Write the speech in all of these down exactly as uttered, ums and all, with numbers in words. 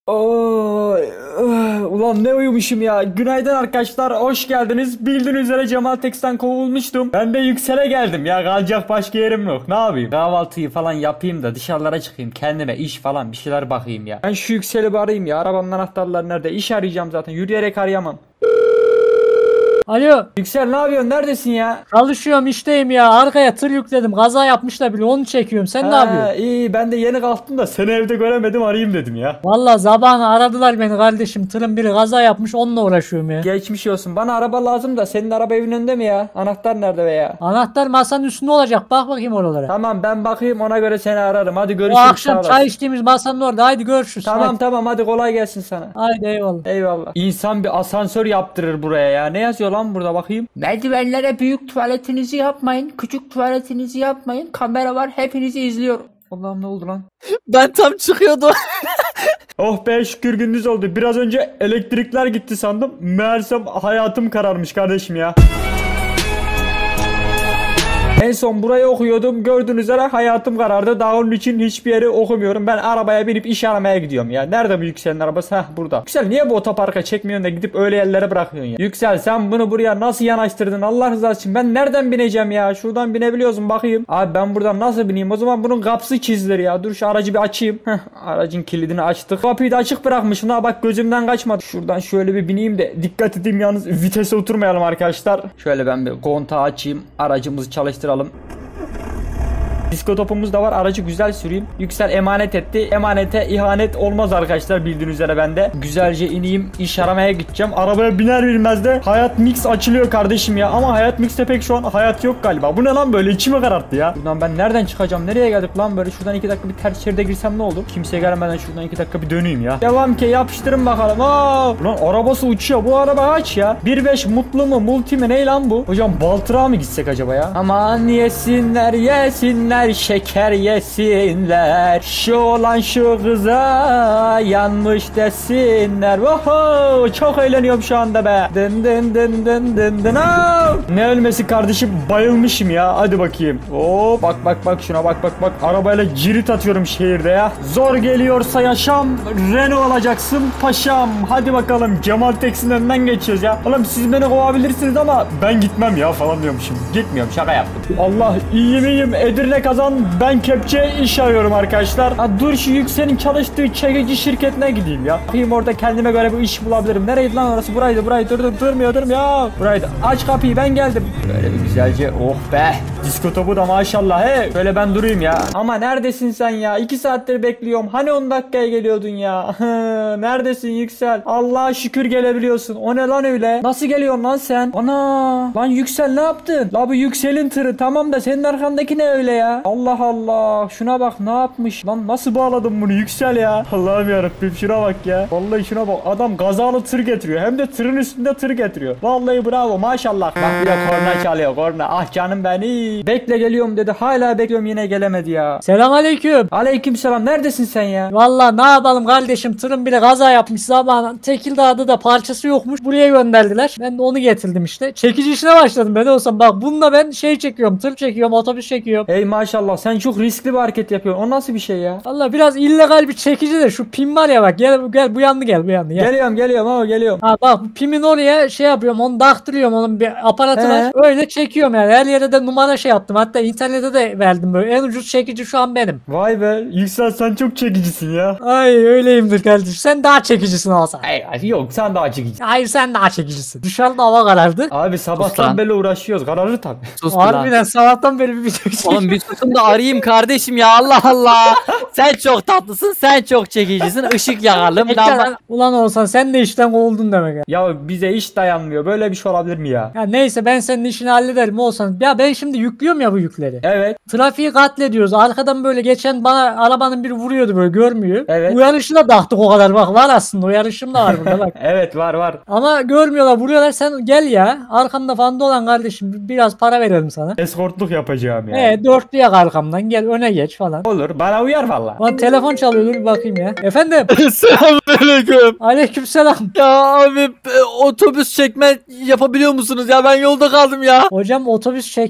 Oo, ulan ne uyumuşum ya. Günaydın arkadaşlar, hoş geldiniz. Bildiğiniz üzere Cemal Tex'ten kovulmuştum. Ben de Yüksel'e geldim ya, kalacak başka yerim yok. Ne yapayım? Kahvaltıyı falan yapayım da dışarılara çıkayım, kendime iş falan bir şeyler bakayım ya. Ben şu Yüksel'i bir arayayım ya. Arabanın anahtarları nerede? İş arayacağım zaten, yürüyerek arayamam. Alo. Yüksel, ne yapıyorsun? Neredesin ya? Çalışıyorum, işteyim ya. Arkaya tır yükledim. Kaza yapmışlar bile, onu çekiyorum. Sen Ha, ne yapıyorsun? İyi, ben de yeni kalktım da seni evde göremedim, arayayım dedim ya. Valla sabahına aradılar beni kardeşim. Tırın biri kaza yapmış, onunla uğraşıyorum ya. Geçmiş olsun. Bana araba lazım da senin araba evin önünde mi ya? Anahtar nerede be ya? Anahtar masanın üstünde olacak. Bak bakayım oralara. Tamam, ben bakayım, ona göre seni ararım. Hadi O görüşürüz. Sağ akşam olasın. çay içtiğimiz masanın orada. Haydi görüşürüz. Tamam Haydi. tamam, hadi kolay gelsin sana. Haydi eyvallah. Eyvallah. İnsan bir asansör yaptırır buraya ya. Ne yazıyor lan burada, bakayım. Merdivenlere büyük tuvaletinizi yapmayın. Küçük tuvaletinizi yapmayın. Kamera var, hepinizi izliyor. Allah'ım, ne oldu lan? Ben tam çıkıyordum. Oh be, şükür gündüz oldu. Biraz önce elektrikler gitti sandım. Meğersem hayatım kararmış kardeşim ya. En son burayı okuyordum. Gördüğünüz üzere hayatım karardı. Daha onun için hiçbir yeri okumuyorum. Ben arabaya binip iş aramaya gidiyorum ya. Nerede bu Yüksel'in arabası? Heh, burada. Yüksel, niye bu otoparka çekmiyorsun da gidip öyle yerlere bırakıyorsun ya? Yüksel, sen bunu buraya nasıl yanaştırdın Allah rızası için? Ben nereden bineceğim ya? Şuradan binebiliyorsun, bakayım. Abi ben buradan nasıl bineyim? O zaman bunun kapısı çizilir ya. Dur şu aracı bir açayım. Heh, aracın kilidini açtık. Kapıyı da açık bırakmışım. Ha bak, gözümden kaçmadı. Şuradan şöyle bir bineyim de dikkat edeyim, yalnız vitese oturmayalım arkadaşlar. Şöyle ben bir kontağı açayım. Aracımızı çalıştıralım. Disko topumuz da var. Aracı güzel süreyim. Yüksel emanet etti. Emanete ihanet olmaz arkadaşlar, bildiğiniz üzere ben de. Güzelce ineyim. İş aramaya gideceğim. Arabaya biner bilmez de Hayat Mix açılıyor kardeşim ya. Ama Hayat Mix'te pek şu an hayat yok galiba. Bu ne lan böyle, içimi kararttı ya. Buradan ben nereden çıkacağım? Nereye geldik lan böyle? Şuradan iki dakika bir ters şeride girsem ne olur? Kimse gelmeden şuradan iki dakika bir döneyim ya. Devam ki, yapıştırın bakalım. Aa! Ulan arabası uçuyor. Bu araba kaç ya? bir beş mutlu mu? Multi mi? Ne lan bu? Hocam Baltırağa mı gitsek acaba ya? Aman yesinler yesinler, şeker yesinler, şu olan şu kıza yanmış desinler. Oho, çok eğleniyorum şu anda be. Dın dın dın dın dın dın. Aa! Ne ölmesi kardeşim, bayılmışım ya. Hadi bakayım. Oo, bak bak bak şuna, bak bak bak. Arabayla cirit atıyorum şehirde ya. Zor geliyorsa yaşam, Renault alacaksın paşam. Hadi bakalım, Cemal Tex'in önünden geçiyoruz ya. Oğlum siz beni kovabilirsiniz ama ben gitmem ya falan diyormuşum. Gitmiyorum, şaka yaptım. Allah, iyiyim iyiyim. Edirne kazan, ben kepçe iş arıyorum arkadaşlar. Ha, dur şu Yüksel'in çalıştığı çekici şirketine gideyim ya. Bakayım orada kendime göre bir iş bulabilirim. Nereydi lan orası? Buraydı buraydı. Dur dur durmuyor durmuyor ya. Buraydı. Aç kapıyı, ben geldim. Böyle bir güzelce, oh be. Disko topu da maşallah he. Böyle ben durayım ya. Ama neredesin sen ya? iki saattir bekliyorum. Hani on dakikaya geliyordun ya. Neredesin Yüksel? Allah'a şükür gelebiliyorsun. O ne lan öyle? Nasıl geliyorsun lan sen? Ana. Lan Yüksel, ne yaptın? La bu Yüksel'in tırı. Tamam da senin arkandaki ne öyle ya? Allah Allah, şuna bak ne yapmış lan, nasıl bağladın bunu Yüksel ya? Allah'ım yarabbim, şuna bak ya, vallahi şuna bak, adam gazalı tır getiriyor, hem de tırın üstünde tır getiriyor, vallahi bravo maşallah. Bak bir de korna çalıyor, korna. Ah canım beni, bekle geliyorum dedi, hala bekliyorum, yine gelemedi ya. Selamünaleyküm. Aleykümselam, neredesin sen ya? Valla ne yapalım kardeşim, tırın biri kaza yapmış sabahına. Tekirdağ'da da parçası yokmuş, buraya gönderdiler. Ben de onu getirdim işte. Çekici işine başladım ben olsam. Bak bununla ben şey çekiyorum, tır çekiyorum, otobüs çekiyorum. Hey maşallah, sen çok riskli bir hareket yapıyorsun. O nasıl bir şey ya? Valla biraz illegal bir çekici de, şu pim var ya, bak gel gel bu yandı, gel bu yandı gel. Geliyorum geliyorum ama geliyorum. Ha bak, bu pimin oraya şey yapıyorum, onu taktırıyorum, onun bir aparatı He. var. Öyle çekiyorum yani, her yere de numara şey yaptım. Hatta internete de verdim böyle. En ucuz çekici şu an benim. Vay be Yüksel, sen çok çekicisin ya. Ay öyleyimdir kardeşim. Sen daha çekicisin olsan. Ay, yok, sen daha çekici. Hayır, sen daha çekicisin. Dışarıda hava karardı. Abi sabahtan lan. beri uğraşıyoruz, kararır tabi. Sus lan. Harbiden sabahtan beri bir video çekiyorum. Oğlum bir susun da arayayım kardeşim ya, Allah Allah. Sen çok tatlısın, sen çok çekicisin. Işık yakalım. Lamba... Ulan olsan sen de işten kovuldun demek ya. Ya bize iş dayanmıyor. Böyle bir şey olabilir mi ya? Ya neyse, ben senin işini hallederim olsan. Ya ben şimdi yüklüyorum ya bu yükleri. Evet. Trafiği katlediyoruz. Arkadan böyle geçen bana arabanın biri vuruyordu, böyle görmüyor. Evet. Uyarışı da taktık o kadar, bak var aslında uyarışım da var burada bak. Evet, var var. Ama görmüyorlar, vuruyorlar, sen gel ya. Arkamda falan dolan kardeşim, biraz para verelim sana. Eskortluk yapacağım ya. Evet, dörtlü yak arkamdan, gel öne geç falan. Olur, bana uyar valla. Lan telefon çalıyor, dur bir bakayım ya. Efendim? Selamünaleyküm. Aleykümselam. Ya abi e, otobüs çekme yapabiliyor musunuz ya? Ben yolda kaldım ya. Hocam otobüs çekeriz de sen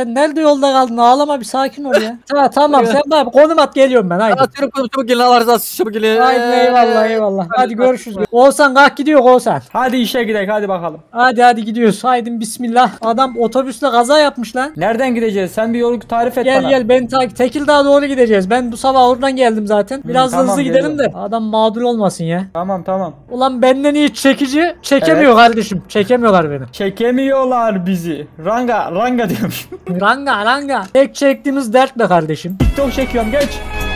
sen nerede yolda kaldın? Ağlama bir sakin ol ya. tamam tamam sen bana konum at geliyorum ben haydi. Atıyorum konum çabuk gelin Allah razı olsun çabuk gelin. Haydi eyvallah eyvallah. Hadi görüşürüz. Oğuzhan kalk gidiyor Oğuzhan. Hadi işe gidelim hadi bakalım. Hadi hadi gidiyoruz. Haydi bismillah. Adam otobüsle kaza yapmış lan. Nereden gideceğiz? Sen bir yolu tarif et Gel bana. gel beni takip. Tekirdağ'a doğru gideceğiz. Ben bu sabah oradan geldim zaten. Biraz tamam, hızlı gidelim geliyorum. de adam mağdur olmasın ya. Tamam tamam. Ulan benden iyi çekici çekemiyor kardeşim. Çekemiyorlar beni. Çekemiyorlar bizi. Ranga ranga diyormuş. Ranga ranga. Tek çektiğimiz dert be kardeşim. TikTok çekiyorum geç.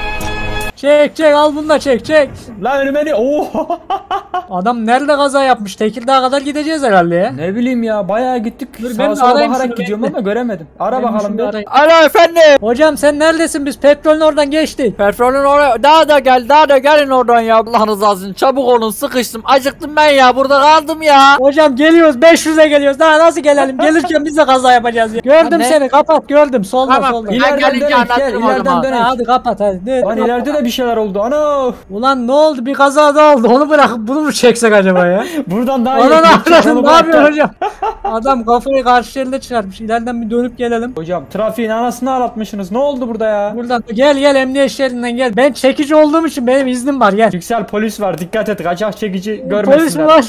Çek çek al bunu da çek çek. Lan önüme ne? Oo. Adam nerede kaza yapmış? Tekirdağ'a kadar gideceğiz herhalde ya. Ne bileyim ya bayağı gittik. Dur, ben Sağa sola arayayım bakarak şunu, gidiyorum bekle. ama göremedim. Ara Ben bakalım şunu bir. arayayım. Alo efendim. Hocam sen neredesin? Biz petrolün oradan geçtik. Petrolün oraya daha da gel daha da gelin oradan ya Allah rızası için çabuk olun sıkıştım acıktım ben ya burada kaldım ya. Hocam geliyoruz beş yüze geliyoruz. Daha nasıl gelelim? Gelirken biz de kaza yapacağız ya. Gördüm Ne? seni kapat gördüm. Solda Tamam. solda. Ben İleriden gelince dönek gel anlatırım o ileriden zaman. dönek. Ha, hadi kapat hadi. Ne? Lan ileride de bir şeyler oldu. Ana. Ulan ne oldu? Bir kaza daha oldu. Onu bırakıp bunu mu çeksek acaba ya? Buradan daha iyi. Ana ne yapacağız, yapıyorsun? onu Ne bırak yapıyorsun da. hocam? Adam kafayı karşı elde çıkartmış. İleriden bir dönüp gelelim. Hocam trafiğin anasını ağlatmışsınız. Ne oldu burada ya? Buradan gel gel emniyet şeridinden gel. Ben çekici olduğum için benim iznim var gel. Yüksel polis var. Dikkat et. Kaçak çekici Polis mi görmesinler. var?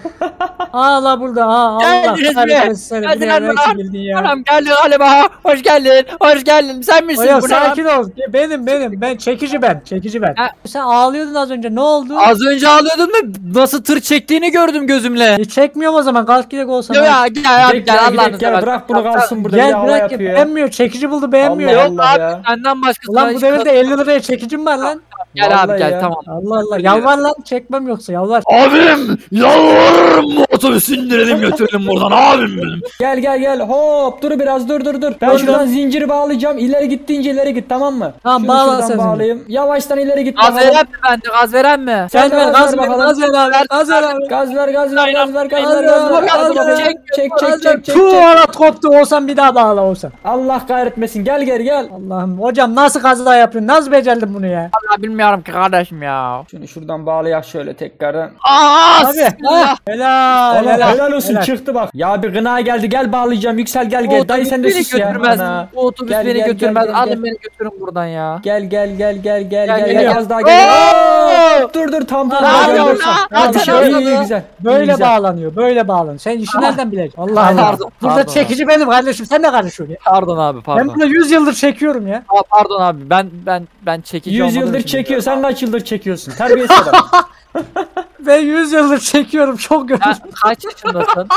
Aa burada aa Allah Geldiniz mi? kahretsin seni. Geldin Bilerek lan. bildin ya. Anam geldin galiba hoş geldin hoş geldin sen misin Hocam bu ne lan? sakin ol. Benim benim. Ben çekici ben. Çekici ben. Ha. Sen ağlıyordun az önce. Ne oldu? Az önce ağlıyordum da nasıl tır çektiğini gördüm gözümle. E, çekmiyorum o zaman. Kalk gidelim olsan. Yok ya gel abi Gel, gel gel, Allah'ını gel, gel, seversen. bırak bunu kalsın burada. bir Gel hava bırak ya. yapıyor ya. Beğenmiyor. Çekici buldu beğenmiyor. Allah Yok Allah abi ya. senden başkası. Ulan bu devirde elli liraya çekicim var lan. Gel abi Vallahi gel ya. tamam. Allah Allah. Yalvar lan. Çekmem yoksa yalvar. Abim yalvarırım bu otobüsü indirelim götürelim buradan abim benim. Gel gel gel. Hop dur biraz dur dur dur. Ben Dur, şuradan dur. zinciri bağlayacağım. İleri gittiğince ileri git tamam mı? Tamam, Şunu bağla şuradan sen zinciri. bağlayayım. Yavaştan ileri git Gaz bakalım. veren mi bende gaz veren mi? Sen de ver gaz ver bakalım. gaz ver abi. Gaz ver abi. Gaz ver gaz ver gaz ver gaz ver Hadi gaz ver. abi, Gaz hadi ver. abi. Çek çek Gaz çek ver. çek çek. Tuh, çek. arat koptu olsan bir daha bağla olsan. Allah kahretmesin. Gel gel gel. Allah'ım hocam nasıl kaza yapıyorsun? Nasıl becerdin bunu ya? Allah bilmiyorum ki kardeşim ya. Şunu şuradan bağlayak şöyle tekrardan. Aa Abi. Ha, helal Allah helal. helal olsun helal. çıktı bak. Ya bir gına geldi gel bağlayacağım. Yüksel gel Bu gel. Dayı otobüs sen de beni sus ya. götürmez. Ana. Bu otobüs Gel, beni gel, götürmez. gel, gel, Alın gel. beni götürün buradan ya. Gel gel gel gel gel Gel, gel gel, gel gel. az daha Oo! gel. Dur dur tam tam. Ne gel, yapıyorsun dur. lan? Hadi Zaten şey iyi orada iyi da güzel. Böyle iyi, güzel. bağlanıyor. Böyle bağlanıyor. Sen işi nereden bileceksin? Allah Pardon, Allah. pardon, Burada pardon. çekici benim kardeşim. Sen de karışıyorsun ya. Pardon abi Ben pardon. bunu yüz yıldır çekiyorum ya. Aa, pardon abi ben ben ben çekici yüz olmadığım yıldır için çekiyor. biliyorum. Sen kaç yıldır çekiyorsun? Terbiyesiz adam. Ben yüz yıldır çekiyorum. Çok kötü. Sen kaç yaşındasın?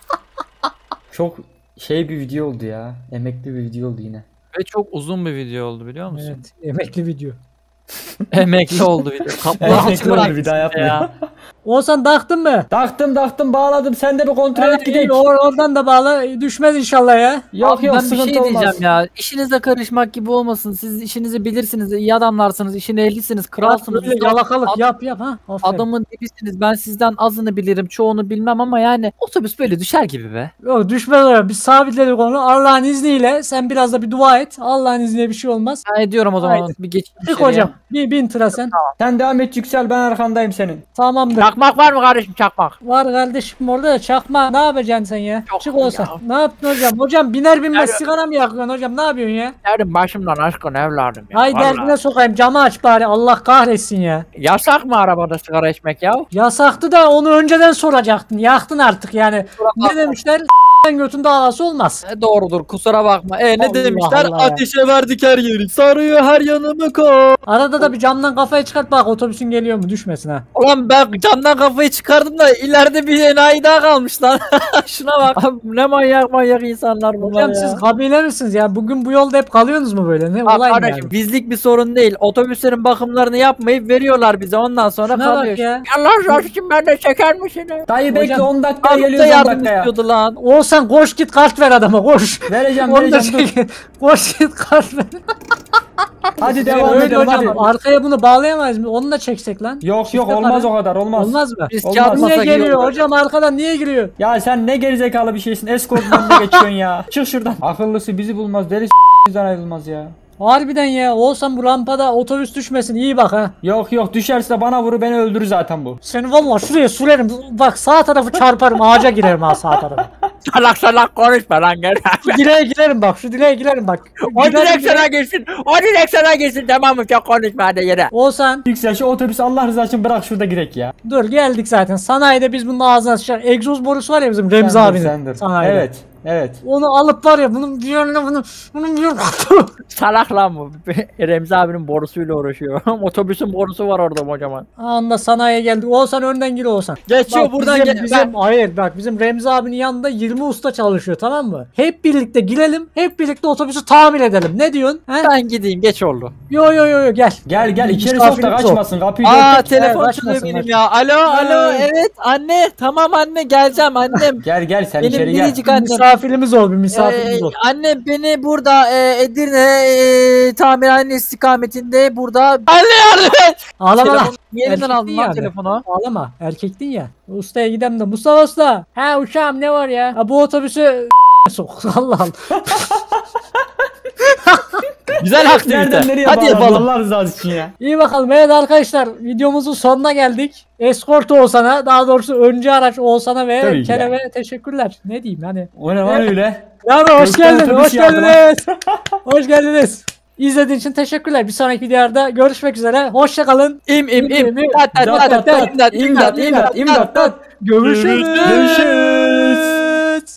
Çok şey bir video oldu ya. Emekli bir video oldu yine. Ve çok uzun bir video oldu biliyor musun? Evet. Emekli video. Emekli oldu video. Kaplan Emekli oldu bir daha yapma. ya. Oğuzhan taktın mı? Taktım taktım bağladım. Sen de bir kontrol et gidelim. Or oradan da bağla. Düşmez inşallah ya. Yok Abi yok ben bir sıkıntı şey olmaz. diyeceğim ya. İşinize karışmak gibi olmasın. Siz işinizi bilirsiniz. İyi adamlarsınız. İşin ehlisiniz. Kralsınız. Böyle Usta- yalakalık Ad- yap yap ha. Aferin. Adamın dibisiniz. Ben sizden azını bilirim. Çoğunu bilmem ama yani otobüs böyle düşer gibi be. Yok düşmez oraya. Biz sabitledik onu. Allah'ın izniyle sen biraz da bir dua et. Allah'ın izniyle bir şey olmaz. Ben ediyorum o zaman. Haydi. Bir geçin Çık içeriye. hocam. Bir bin tıra sen. Sen devam et Yüksel ben arkandayım senin. Tamamdır. Çakmak var mı kardeşim çakmak? Var kardeşim orada da çakma. Ne yapacaksın sen ya? Yok Çık ya. olsa. Ne yaptın hocam? Hocam biner binmez Nerede? sigara mı yakıyorsun hocam? Ne yapıyorsun ya? Nerede başımdan aşkın evladım ya. Hay vallahi. derdine sokayım. Camı aç bari. Allah kahretsin ya. Yasak mı arabada sigara içmek ya? Yasaktı da onu önceden soracaktın. Yaktın artık yani. Ne demişler? S***den götün davası olmaz. E, doğrudur kusura bakma. E ne Allah demişler? Allah ya. Ateşe verdik her yeri. Sarıyor her yanımı ko. Arada da bir camdan kafayı çıkart bak otobüsün geliyor mu düşmesin ha. Ulan ben camdan kafayı çıkardım da ileride bir enayi daha kalmış lan. Şuna bak. Abi, ne manyak manyak insanlar bunlar Hocam ya. siz kabile misiniz ya? Bugün bu yolda hep kalıyorsunuz mu böyle? Ne Bak olay mı kardeşim yani? bizlik bir sorun değil. Otobüslerin bakımlarını yapmayıp veriyorlar bize ondan sonra Şuna bak kalıyor. ya. Allah razı olsun ben de çeker misin? Dayı bekle Hocam, on dakikaya Abi de geliyoruz on yardım dakikaya. istiyordu lan. Olsan koş git kart ver adama koş. Vereceğim Onu da vereceğim dur. çek. Koş git kart ver. Hadi devam Öyle edelim hocam hadi. arkaya bunu bağlayamayız mı? Onu da çeksek lan. Yok yok Çifte olmaz para. o kadar olmaz. Olmaz mı? Biz Olmaz. kağıt Niye masa geliyor giyiyoruz. hocam arkadan niye giriyor? Ya sen ne gerizekalı bir şeysin. Eskortun önüne geçiyorsun ya. Çık şuradan. Akıllısı bizi bulmaz. Deli s- bizden ayrılmaz ya. Harbiden ya olsan bu rampada otobüs düşmesin iyi bak ha. Yok yok düşerse bana vurur beni öldürür zaten bu. Seni valla şuraya sürerim. Bak sağ tarafı çarparım ağaca girerim ha sağ tarafı. Salak salak konuşma lan gel. Şu dileğe girerim bak. Şu dileğe girerim bak. O Girerim, direkt sana girerim. girsin. O direkt sana girsin tamam mı? Çok konuşma hadi yere. Oğuzhan Yüksel şu otobüsü Allah rızası için bırak şurada girek ya. dur geldik zaten. Sanayide biz bunun ağzına sıçar. Egzoz borusu var ya bizim Remzi Sen dur, abinin. sen dur. Sanayide. Evet. Evet. Onu alıp var ya bunun bir yönüne bunu bunun bir yönüne Salak lan bu. Remzi abinin borusuyla uğraşıyor. Otobüsün borusu var orada kocaman. Anda sanayiye geldik. Oğuzhan önden gir Oğuzhan. Geçiyor Bak, buradan bizim, gel. bizim, hayır bak bizim Remzi abinin yanında yirmi usta çalışıyor tamam mı? Hep birlikte girelim. Hep birlikte otobüsü tamir edelim. Ne diyorsun? He? Ben gideyim geç oldu. Yo yo yo yo gel. Gel gel içeri sok da Misafirimiz ol. kaçmasın. Kapıyı Aa dörttük. telefon Evet, çalıyor açmasın, benim ya. Alo alo Evet. evet anne tamam anne geleceğim annem. Gel gel sen Benim içeri gel. biricik annem. Misafirimiz ol bir misafirimiz Ee, ol. annem beni burada e, Edirne e, tamirhane istikametinde burada. Anne yardım et. Ağlama lan. Telefonu niye elimden Erkektin aldın lan yani. telefonu? Ağlama. Erkektin ya. Ustaya gidem de. Mustafa Usta. Ha uşağım ne var ya? Ha bu otobüsü sok. Allah Allah. Güzel aktivite. Nereden nereye Hadi bağladın yapalım. Allah rızası için ya. İyi bakalım. Evet arkadaşlar videomuzun sonuna geldik. Escort Oğuzhan'a daha doğrusu öncü araç Oğuzhan'a ve Tabii ki Kerem'e teşekkürler. Ne diyeyim hani. O ne var öyle? Ya hoş Gökten geldin. otobüs Hoş yağdı lan. geldiniz. Hoş geldiniz. İzlediğiniz için teşekkürler. Bir sonraki videoda görüşmek üzere. Hoşça kalın. İm im im. İm, im. Tat tat Dat, tat dat, tat. dat. İmdat imdat İmdat imdat imdat. Görüşürüz. Görüşürüz.